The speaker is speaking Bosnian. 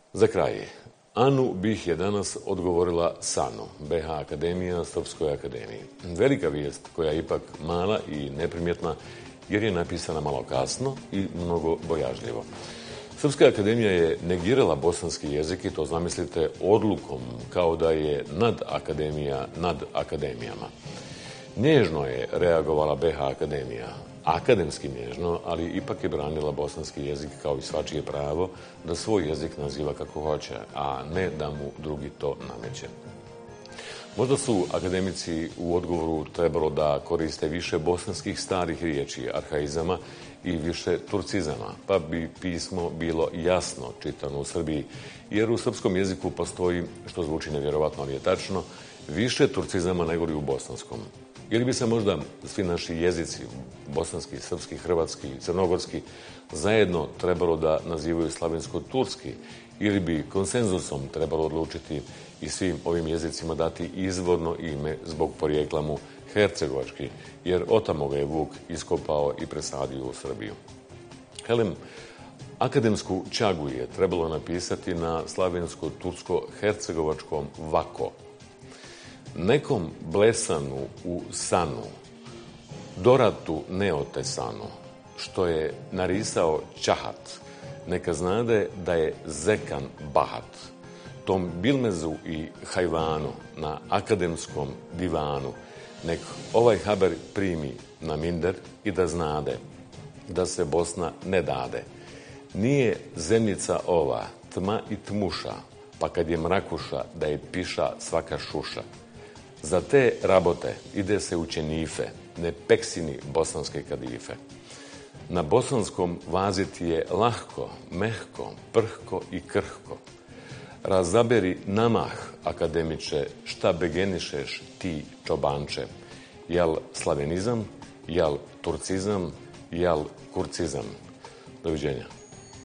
Za kraj, Anu bih je danas odgovorila Sanu, BH Akademija Srpskoj akademiji. Velika vijest koja je ipak mala i neprimjetna jer je napisana malo kasno i mnogo bojažljivo. Srpska akademija je negirala bosanski jezik i to zamislite odlukom kao da je nadakademija nad akademijama. Nježno je reagovala BH Akademija, akademski nježno, ali ipak je branila bosanski jezik kao i svačije pravo da svoj jezik naziva kako hoće, a ne da mu drugi to nameće. Možda su akademici u odgovoru trebalo da koriste više bosanskih starih riječi, arhaizama i više turcizama, pa bi pismo bilo jasno čitano u Srbiji, jer u srpskom jeziku postoji, što zvuči nevjerovatno, ali je tačno, više turcizama nego li u bosanskom. Ili bi se možda svi naši jezici, bosanski, srpski, hrvatski, crnogorski, zajedno trebalo da nazivaju slavensko-turski, ili bi konsenzusom trebalo odlučiti i svim ovim jezicima dati izvorno ime zbog porijekla mu hercegovački, jer otamo ga je Vuk iskopao i presadio u Srbiju. Helem, akademsku čagu je trebalo napisati na slavensko-tursko-hercegovačkom vako. Nekom blesanu u sanu, doratu neotesanu, što je narisao Čahat, neka znade da je zekan bahat. Tom bilmezu i hajvanu na akademskom divanu, nek ovaj haber primi na minder i da znade da se Bosna ne dade. Nije zemljica ova tma i tmuša, pa kad je mrakuša da je piša svaka šuša. Za te rabote ide se u Ćenife, ne peksini bosanske kadife. Na bosanskom vaziti je lahko, mehko, prhko i krhko. Razaberi namah, akademiče, šta begenišeš ti, čobanče. Jel slavenizam, jel turcizam, jel kurcizam. Doviđenja.